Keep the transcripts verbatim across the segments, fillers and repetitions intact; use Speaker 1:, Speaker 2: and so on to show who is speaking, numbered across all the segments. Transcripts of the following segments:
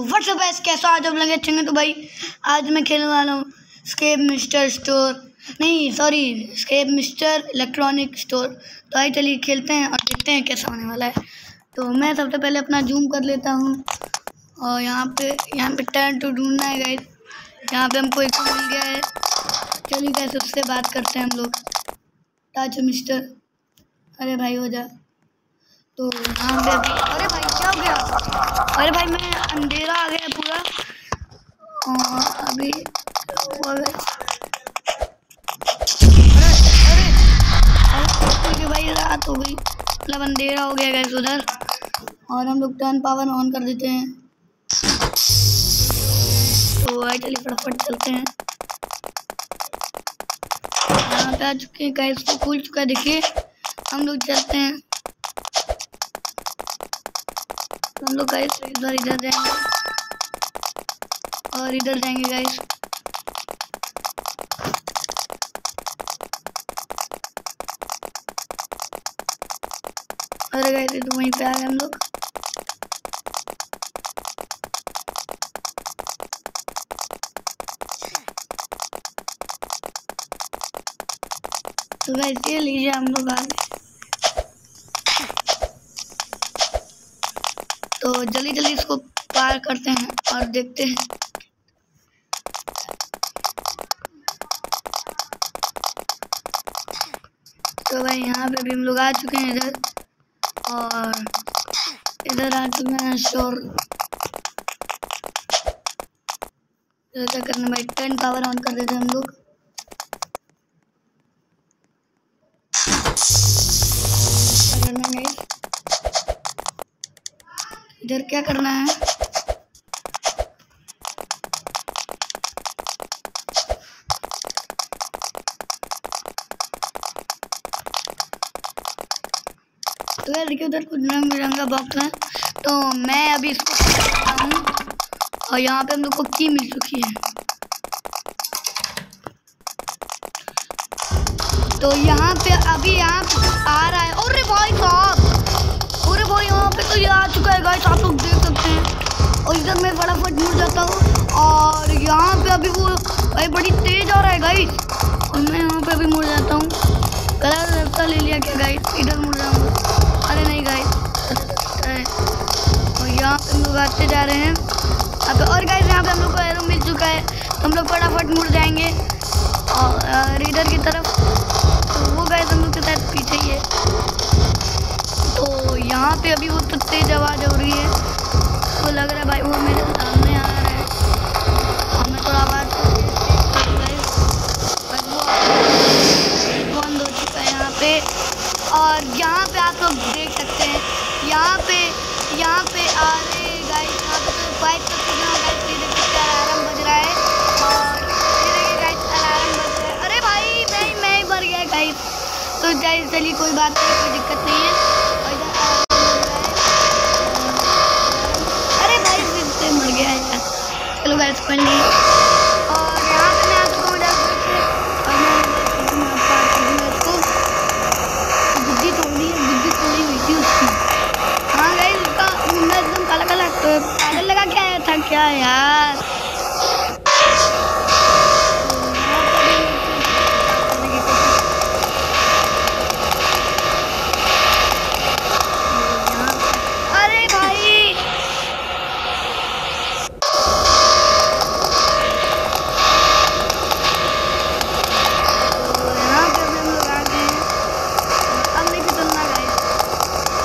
Speaker 1: WhatsApp है, कैसा आज आप लगे अच्छे। तो भाई आज मैं खेलने वाला हूँ स्केप मिस्टर स्टोर, नहीं सॉरी स्केप मिस्टर इलेक्ट्रॉनिक स्टोर। तो आइए चलिए खेलते हैं और देखते हैं कैसा होने वाला है। तो मैं सबसे पहले अपना जूम कर लेता हूँ और यहाँ पे यहाँ पे टर्न टू ढूंढना है गाइस। यहाँ पे हमको एक मिल गया है, चलिए गाइस उससे बात करते हैं हम लोग। टच मिस्टर, अरे भाई हो जा। तो यहाँ पे अभी अरे भाई क्या हो गया, अरे भाई मैं अंधेरा आ गया पूरा। और अभी अरे अरे भाई रात हो गई, मतलब अंधेरा हो गया गैस उधर। और हम लोग टर्न पावर ऑन कर देते हैं। तो आइए चलिए फटाफट चलते हैं। यहाँ पे आ चुके हैं गैस, तो खुल चुका है, देखिए हम लोग चलते हैं। तो हम लोग गाइस इधर इधर जाएंगे और इधर जाएंगे गाइस। अरे गाइस तो वहीं पे आ गए हम लोग। तो गाइस ये लीजिए हम लोग आ गए। तो जल्दी जल्दी इसको पार करते हैं और देखते हैं। तो भाई यहाँ पे भी हम लोग आ चुके हैं इधर, और इधर आ चुके हैं स्टोर। क्या करना भाई, टर्न पावर ऑन कर देते हैं हम लोग। इधर क्या करना है, तो यार देखिए उधर कुछ रंग बिरंगा बॉक्स है। तो मैं अभी इसको करता हूँ और यहाँ पे हम लोग को की मिल चुकी है। तो यहाँ पे अभी यहाँ पे आ रहा है, अरे भाई साहब, अरे भाई यहाँ पे तो ये आ चुका है गाइस, आप लोग देख सकते हैं। और इधर मैं फटाफट मुड़ जाता हूँ और यहाँ पे अभी वो भाई बड़ी तेज आ रहा है गाइस, और मैं यहाँ पे अभी मुड़ जाता हूँ। कलर रास्ता ले लिया क्या गाइस, इधर मुड़ जाऊँगा, अरे नहीं गाइस। और यहाँ पे हम लोग आते जा रहे हैं अब। और गाइस यहाँ पे हम लोग को एरो मिल चुका है, तो हम लोग फटाफट मुड़ जाएंगे और इधर की तरफ। तो वो गाइस हम लोग के साथ पीछे ही है। तो यहाँ पे अभी वो तो तेज आवाज़ हो रही है, तो लग रहा है भाई वो मेरे सामने आ रहा है। और मैं थोड़ा आवाज़ बंद हो चुका है यहाँ पे। और यहाँ पे आप लोग देख सकते हैं, यहाँ पे यहाँ पे आ रहे गाइस, यहाँ पे तो पाइप का सिग्नल गाइस, ये देख सकते हैं अलार्म बज रहा है। और ये देखिए गाइस अलार्म बज रहा है, अरे भाई मैं मैं ही मर गया गाइस। तो गाइस चलिए कोई बात नहीं, कोई दिक्कत नहीं है। और इधर अरे भाई फिर से मर गया यार, चलो गाइस कोई नहीं। और यहाँ पे मैं आपको और मैं इसको बुद्धि थोड़ी बुद्धि थोड़ी हुई थी उसकी। हाँ गाइस उसका मुंडा एकदम काला काला पागल लगा के आया था क्या यार। अरे भाई यहाँ पे हम लोग आ गए हैं, अब नहीं चलना गाइस।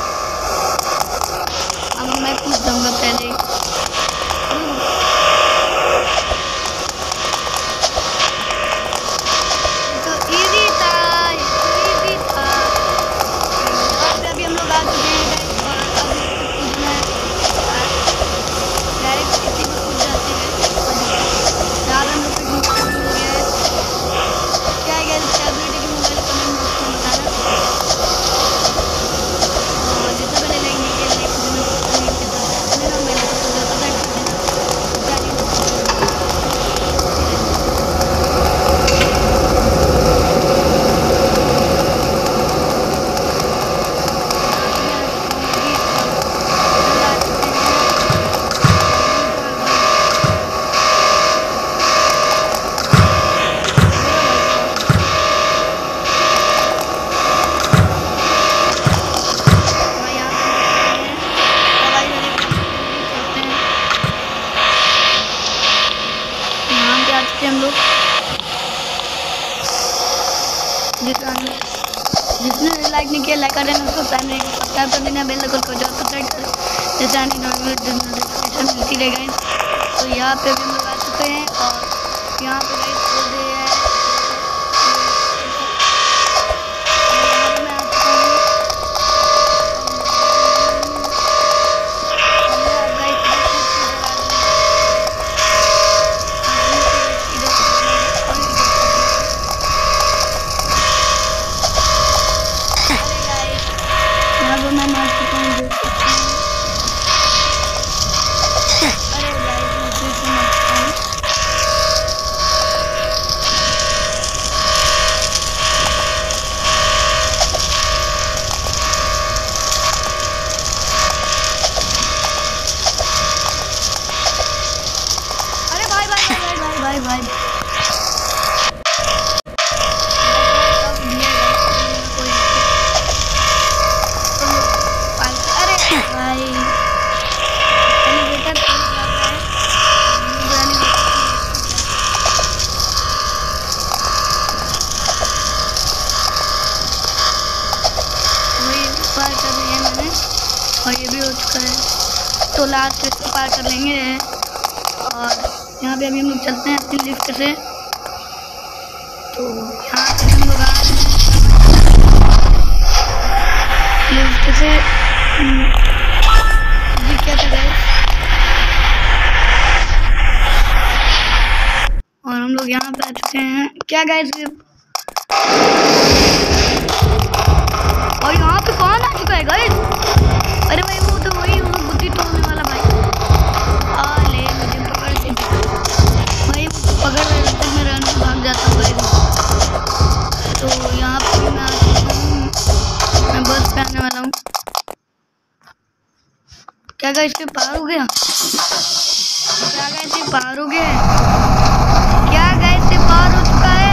Speaker 1: अब मैं पूछ जाऊंगा पहले। हम लोग। जिसने जिसने लाइक नहीं किया लाइक कर देना, उसको सब्सक्राइब कर देना, बेल आइकन को जरूर सेट कर जैसे आने नोटिफिकेशन मिलती रहेगा। तो यहाँ पे भी हम लोग आ चुके हैं और यहाँ पे गाइस बोल रहे हैं मैं मार चुका हूँ, देख सकते हैं। अरे गाइस मैं फिर से मार चुका हूँ। अरे भाई भाई भाई भाई भाई भाई पार कर लिया मैंने और ये भी हो चुका है। तो लास्ट इसको पार कर लेंगे और यहाँ पे अभी हम लोग चलते हैं अपनी लिफ्ट से। तो यहाँ पे हम लोग आ रहे हैं लिफ्ट से। जी क्या था गाइस, और हम लोग यहाँ पे आ चुके हैं। क्या गाइस, और यहाँ पे कौन आ चुका है गाइस? अरे भाई वो तो वही वो बुद्धि तोड़ने वाला भाई। आ ले मुझे पकड़ के भाई, पकड़ रहे तक मैं रन भाग जाता हूँ भाई। तो यहाँ पे भी मैं आ चुका हूँ, मैं बस पे आने वाला हूँ। क्या गाइस पे पार हो गया? क्या गाइस पे पार हो गया? क्या गाइस पे पार हो चुका है?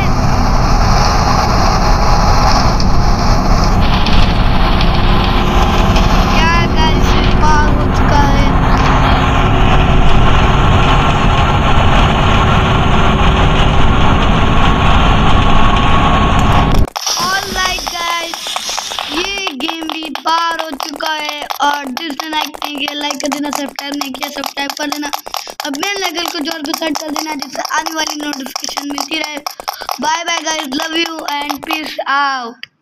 Speaker 1: पार हो चुका है और जिसने लाइक नहीं किया लाइक कर देना, सब्सक्राइब नहीं किया सब्सक्राइब कर देना और बेल आइकन को जोर को सेट कर देना जिससे आने वाली नोटिफिकेशन मिलती रहे। Bye bye guys, love you and peace out.